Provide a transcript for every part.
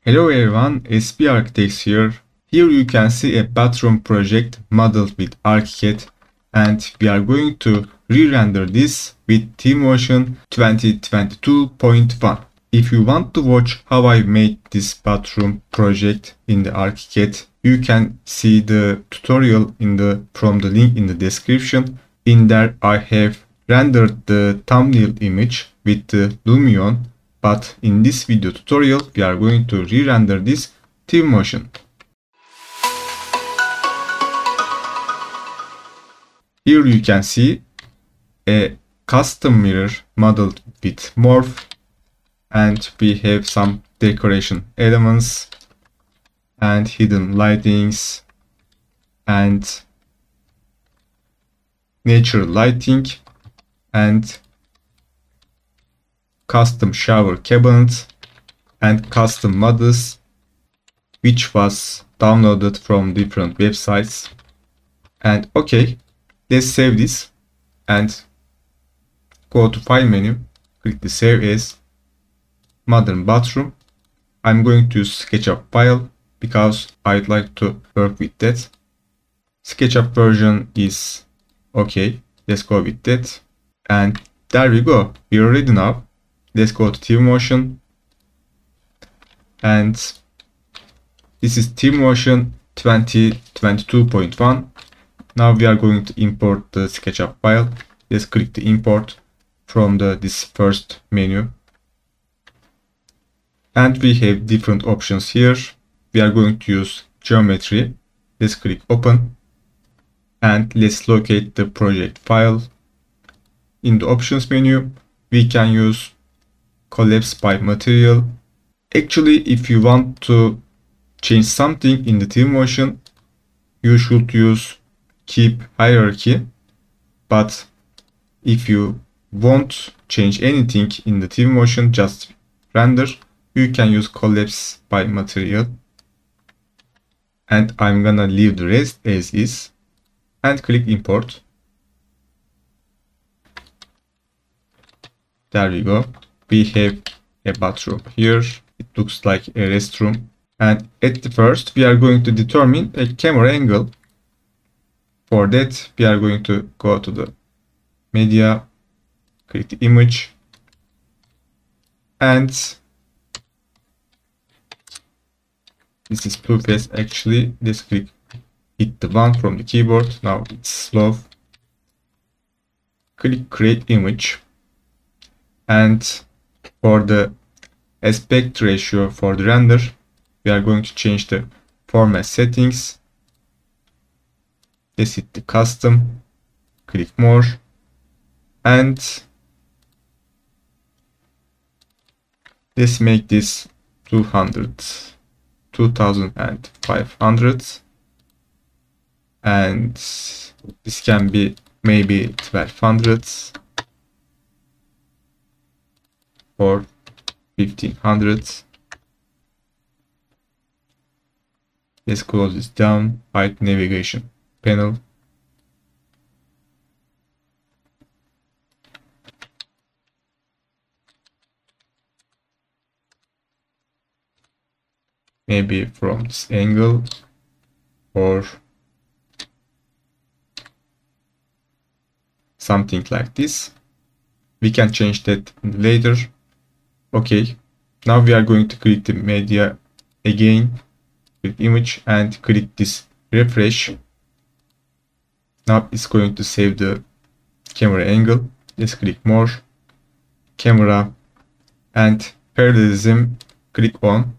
Hello everyone, SB Architects here. Here you can see a bathroom project modeled with ArchiCAD, and we are going to re-render this with Twinmotion 2022.1. If you want to watch how I made this bathroom project in the ArchiCAD, you can see the tutorial from the link in the description. In there I have rendered the thumbnail image with the Lumion. But in this video tutorial, we are going to re-render this Twinmotion. Here you can see a custom mirror modeled with Morph, and we have some decoration elements and hidden lightings and natural lighting and custom shower cabinet and custom models, which was downloaded from different websites. And okay, let's save this and go to file menu, click the save as modern bathroom. I'm going to use SketchUp file because I'd like to work with that. SketchUp version is okay, let's go with that. And there we go, we are ready now. Let's go to Twinmotion, and this is Twinmotion 2022.1. Now we are going to import the SketchUp file. Let's click the import from this first menu, and we have different options here. We are going to use geometry. Let's click open, and let's locate the project file. In the options menu, we can use collapse by material. Actually, if you want to change something in the Twinmotion, you should use keep hierarchy. But if you won't change anything in the Twinmotion, just render, you can use collapse by material. And I'm gonna leave the rest as is and click import. There we go. We have a bathroom here. It looks like a restroom. And at the first, we are going to determine a camera angle. For that, we are going to go to the media, click the image, and this is too fast actually. Let's hit the 1 from the keyboard. Now it's slow. Click create image, and for the aspect ratio for the render, we are going to change the format settings. Let's hit the custom, click more, and let's make this 2500, and this can be maybe 1200 or 1500. Let's close this down. Hide navigation panel. Maybe from this angle or something like this. We can change that later. Okay, now we are going to click the media again, click image, and click this refresh. Now it's going to save the camera angle. Let's click more, camera, and parallelism, click on.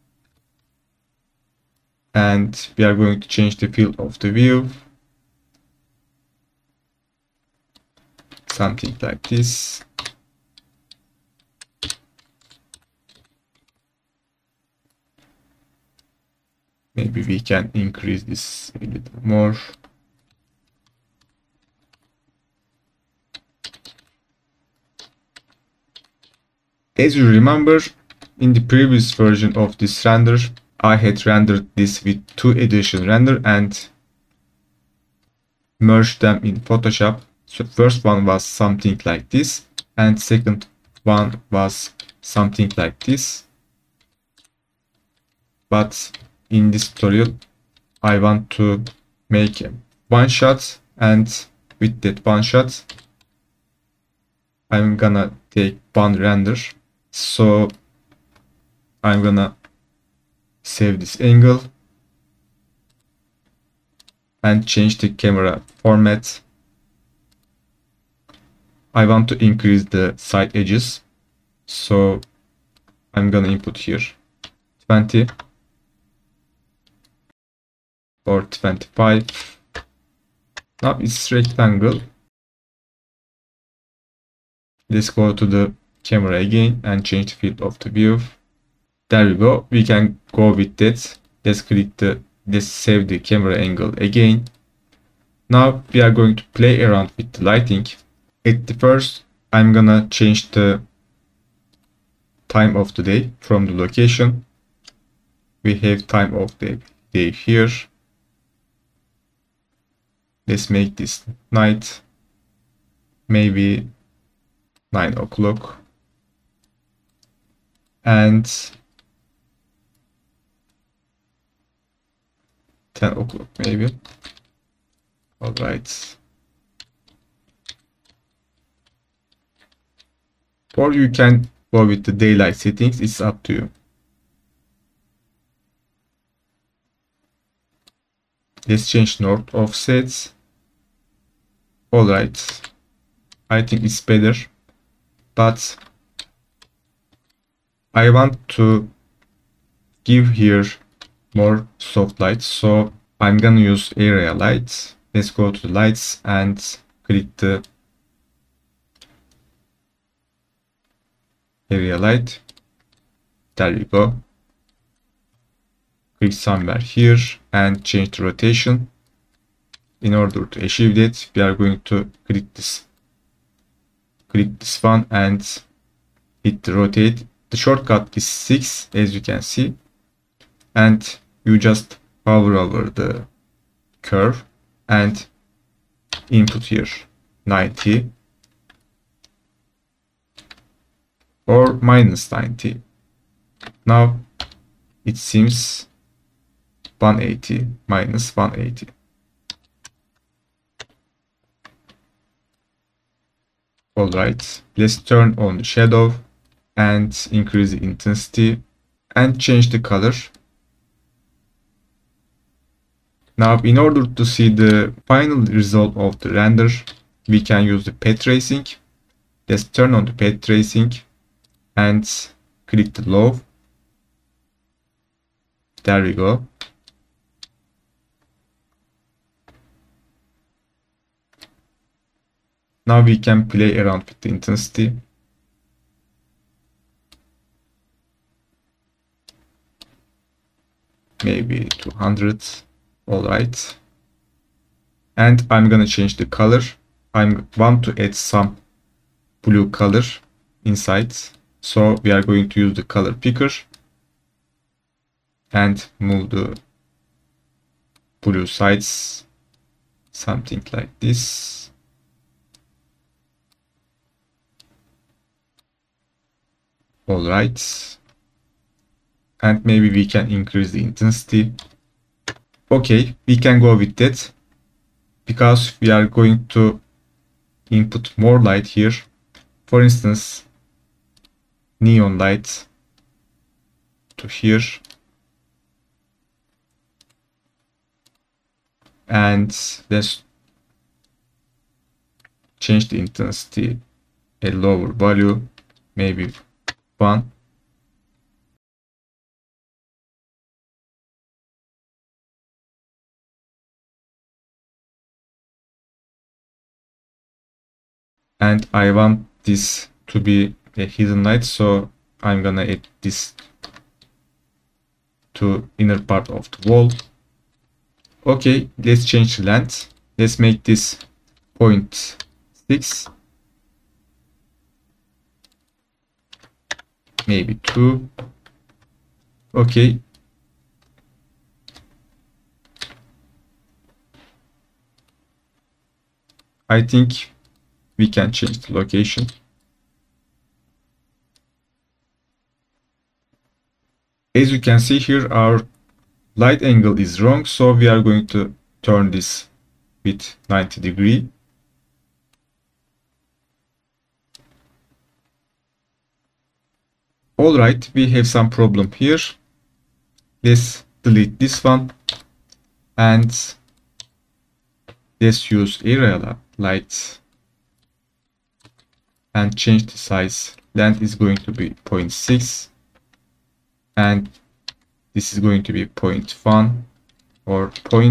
And we are going to change the field of the view. Something like this. Maybe we can increase this a little more. As you remember, in the previous version of this render, I had rendered this with 2 edition render and merged them in Photoshop. So first one was something like this, and second one was something like this. but in this tutorial I want to make one shot, and with that one shot I'm gonna take one render. So I'm gonna save this angle and change the camera format. I want to increase the side edges, so I'm gonna input here 20 or 25. Now it's rectangle. Let's go to the camera again and change the field of the view. There we go. We can go with that. Let's save the camera angle again. Now we are going to play around with the lighting. At the first, I'm gonna change the time of the day from the location. We have time of the day here. Let's make this night, maybe 9 o'clock, and 10 o'clock maybe. All right. Or you can go with the daylight settings, it's up to you. Let's change north offsets. All right, I think it's better, but I want to give here more soft lights, so I'm gonna use area lights. Let's go to the lights and click the area light. There we go. Click somewhere here and change the rotation. In order to achieve that, we are going to click this one and hit the rotate. The shortcut is 6, as you can see, and you just hover over the curve and input here 90 or minus 90. Now it seems 180 minus 180. Alright, let's turn on the shadow and increase the intensity and change the color. Now, in order to see the final result of the render, we can use the path tracing. Let's turn on the path tracing and click the low. There we go. Now we can play around with the intensity. Maybe 200. All right. And I'm gonna change the color. I want to add some blue color inside. So we are going to use the color picker and move the blue sides, something like this. All right. And maybe we can increase the intensity. Okay, we can go with that because we are going to input more light here. For instance, neon light to here. And let's change the intensity a lower value, maybe 1. And I want this to be a hidden light, so I'm gonna add this to inner part of the wall. Okay, let's change the length. Let's make this 0.6, maybe 2. Okay. I think we can change the location. As you can see here, our light angle is wrong, so we are going to turn this with 90 degree. Alright, we have some problem here. Let's delete this one and let's use area light and change the size. Length is going to be 0.6 and this is going to be 0.1 or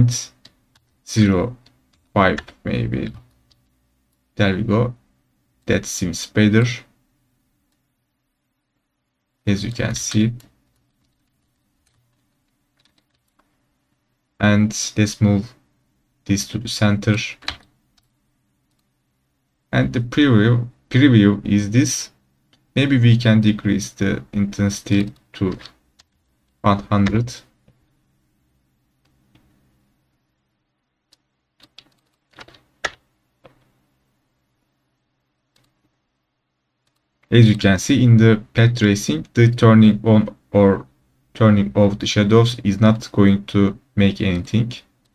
0.05 maybe. There we go. That seems better. As you can see. And let's move this to the center. And the preview is this. Maybe we can decrease the intensity to 100. As you can see in the path tracing, the turning on or turning off the shadows is not going to make anything.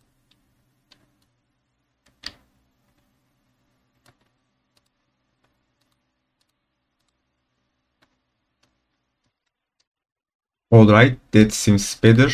Alright, that seems better.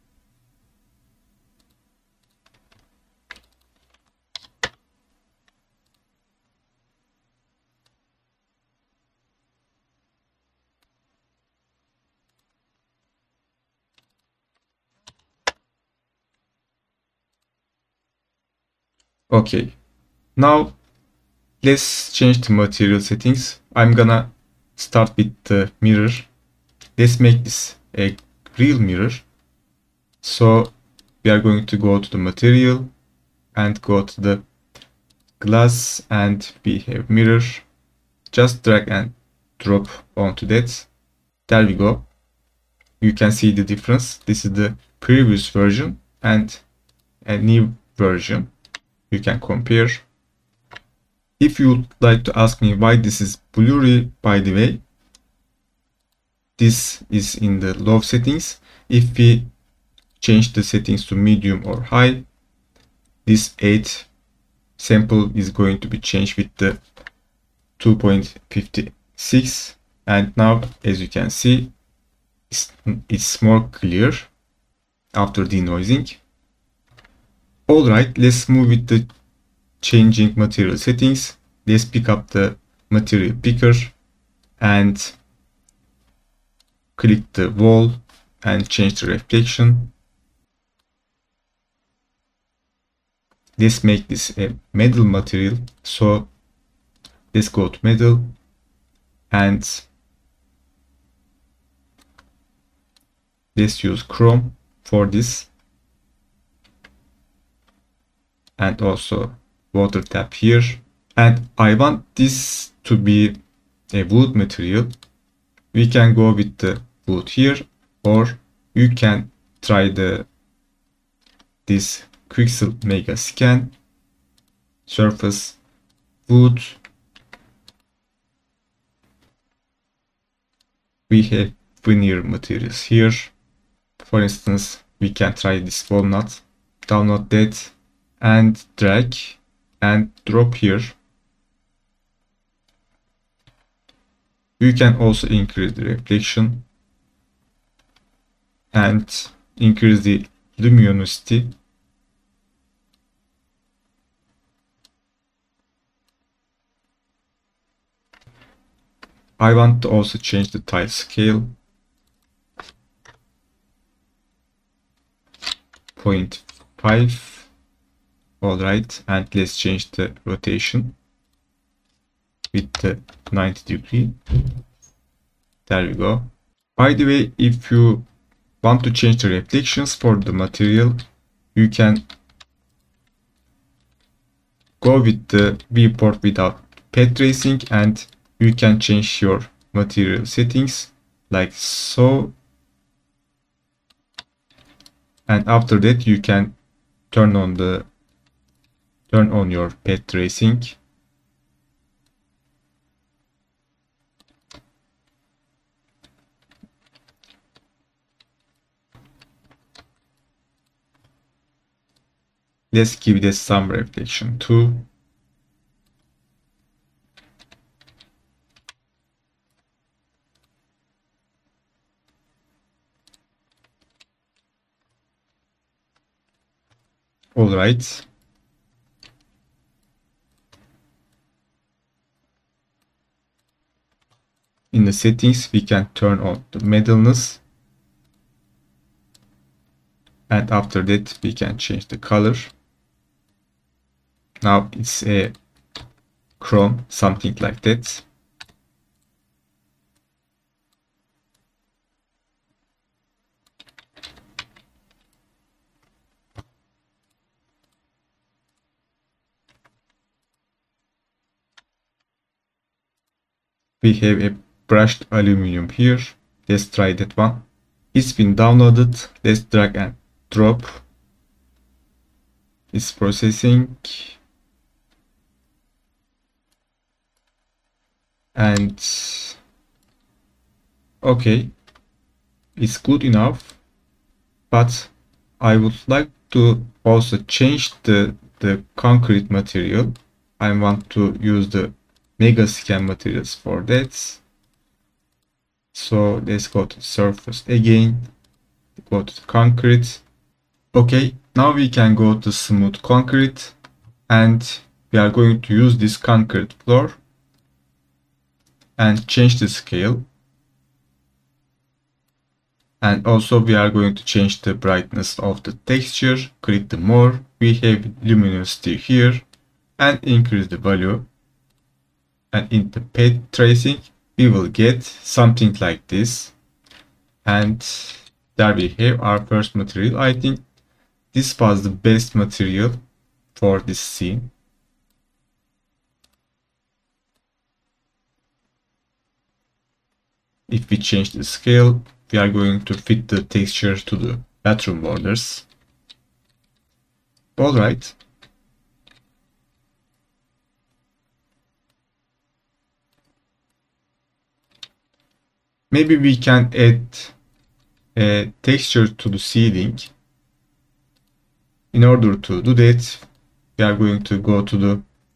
Okay, now let's change the material settings. I'm gonna start with the mirror. Let's make this a real mirror. So we are going to go to the material and go to the glass and we have mirror. Just drag and drop onto that. There we go. You can see the difference. This is the previous version and a new version. You can compare. If you would like to ask me why this is blurry, by the way, this is in the low settings. If we change the settings to medium or high, this 8 sample is going to be changed with the 2.56, and now as you can see it's more clear after denoising. Alright, let's move with the changing material settings. Let's pick up the material picker and click the wall and change the reflection. Let's make this a metal material, so let's go to metal and let's use chrome for this, and also water tap here. And I want this to be a wood material. We can go with the wood here, or you can try this Quixel Mega Scan surface wood. We have veneer materials here. For instance, we can try this walnut. Download that and drag and drop here. You can also increase the reflection and increase the luminosity. I want to also change the tile scale. 0.5. Alright, and let's change the rotation with the 90 degree. There we go. By the way, if you want to change the reflections for the material, you can go with the viewport without path tracing and you can change your material settings like so. And after that you can turn on your path tracing. Let's give this some reflection too. All right. In the settings, we can turn on the metalness. And after that, we can change the color. Now it's a chrome, something like that. We have a brushed aluminum here. Let's try that one. It's been downloaded. Let's drag and drop. It's processing. And okay, it's good enough, but I would like to also change the concrete material. I want to use the Megascan materials for that. So let's go to the surface again, go to the concrete. Okay, now we can go to smooth concrete, and we are going to use this concrete floor and change the scale. And also we are going to change the brightness of the texture. Click the more. We have luminosity here and increase the value. And in the path tracing, we will get something like this. And there we have our first material. I think this was the best material for this scene. If we change the scale, we are going to fit the texture to the bathroom borders. All right. Maybe we can add a texture to the ceiling. In order to do that, we are going to go to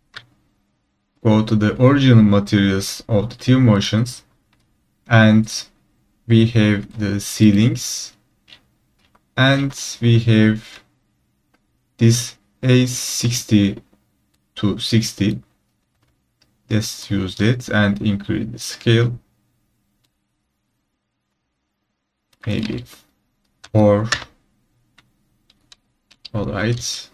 the original materials of the Twinmotions, and we have the ceilings, and we have this A60 to 60. Let's use that and increase the scale. Maybe 4. All right.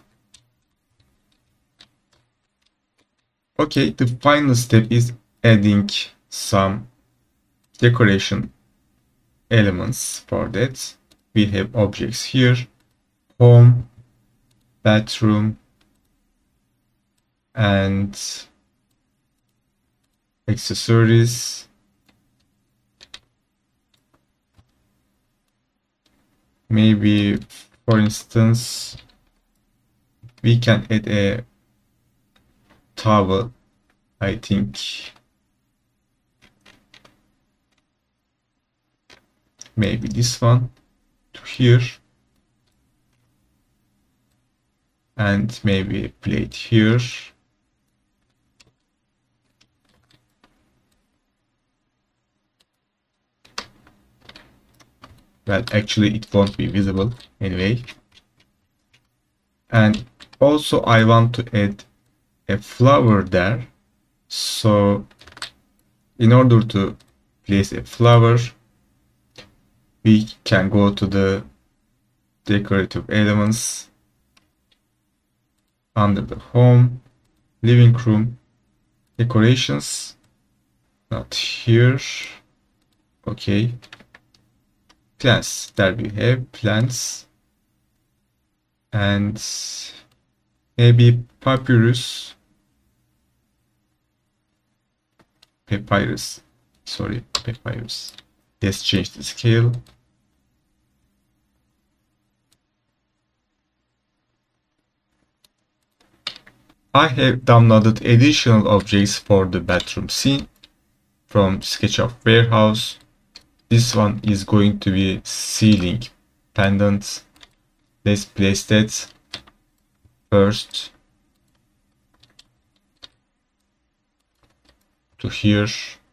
Okay, the final step is adding some decoration elements. For that, we have objects here: home, bathroom, and accessories. Maybe, for instance, we can add a towel. I think maybe this one to here, and maybe a plate here. Well, actually it won't be visible anyway. And also I want to add a flower there. So in order to place a flower, we can go to the decorative elements under the home, living room, decorations, not here. Okay, plants. There we have plants, and maybe papyrus. Sorry, papyrus. Let's change the scale. I have downloaded additional objects for the bathroom scene from SketchUp Warehouse. This one is going to be ceiling pendant. Let's place that. first to here.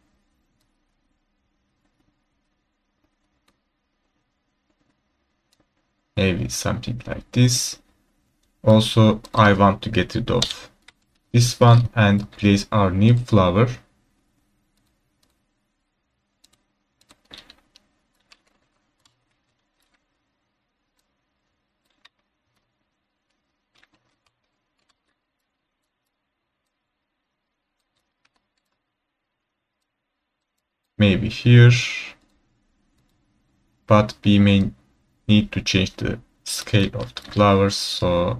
Maybe something like this. Also, I want to get rid of this one and place our new flower. Maybe here, but we may need to change the scale of the flowers. So,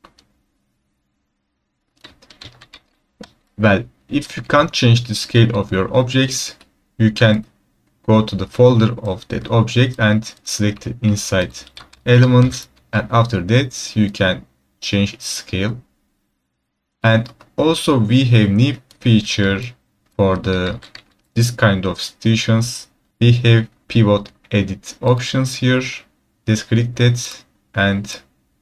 well, if you can't change the scale of your objects, you can go to the folder of that object and select the inside element, and after that you can change its scale. And also we have new feature for this kind of situations. We have pivot edit options here. Just click that and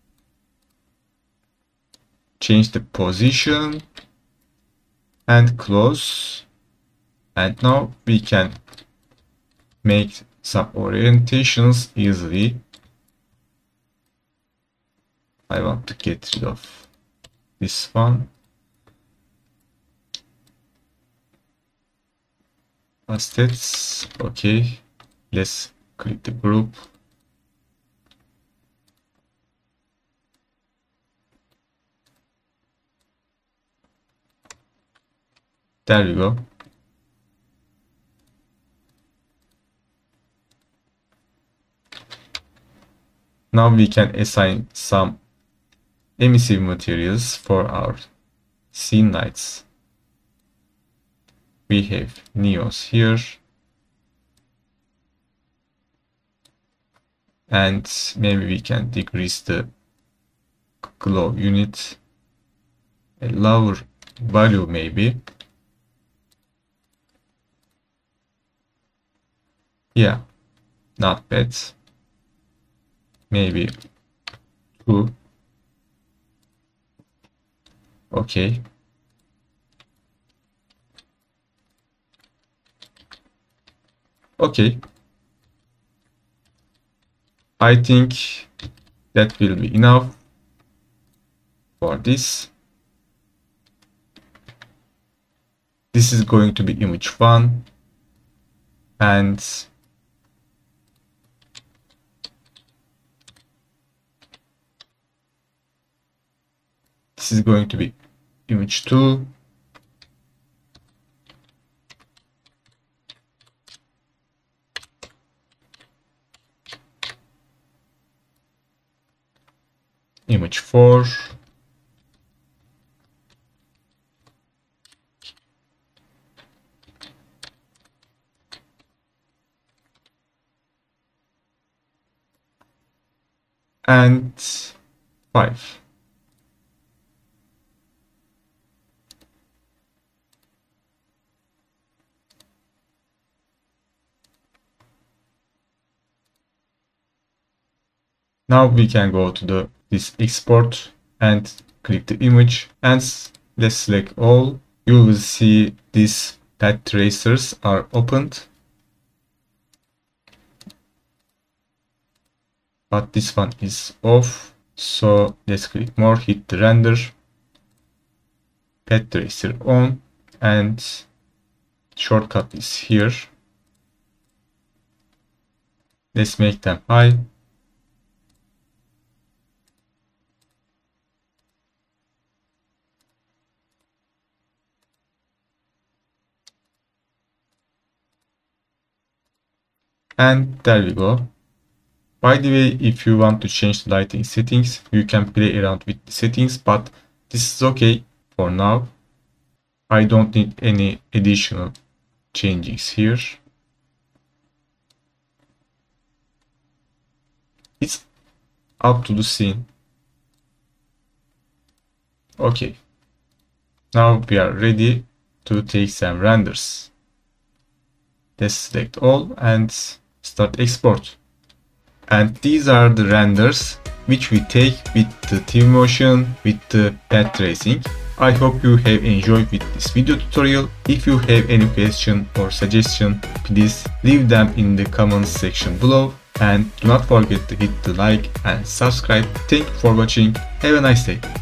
change the position and close. And now we can make some orientations easily. I want to get rid of this one. Assets. Okay. Let's click the group. There we go. Now we can assign some emissive materials for our scene lights. We have neons here. And maybe we can decrease the glow unit. A lower value maybe. Yeah, not bad. Maybe 2. Okay. Okay. I think that will be enough for this. This is going to be image 1, and this is going to be image 2. Image 4. And 5. Now we can go to this export and click the image, and let's select all. You will see these path tracers are opened, but this one is off. So let's click more, hit the render, path tracer on, and shortcut is here. Let's make them high. And there we go. By the way, if you want to change the lighting settings, you can play around with the settings, but this is okay for now. I don't need any additional changes here. It's up to the scene. Okay. Now we are ready to take some renders. Let's select all and start export. And these are the renders which we take with the Twinmotion with the path tracing. I hope you have enjoyed with this video tutorial. If you have any question or suggestion, please leave them in the comments section below, and do not forget to hit the like and subscribe. Thank you for watching. Have a nice day.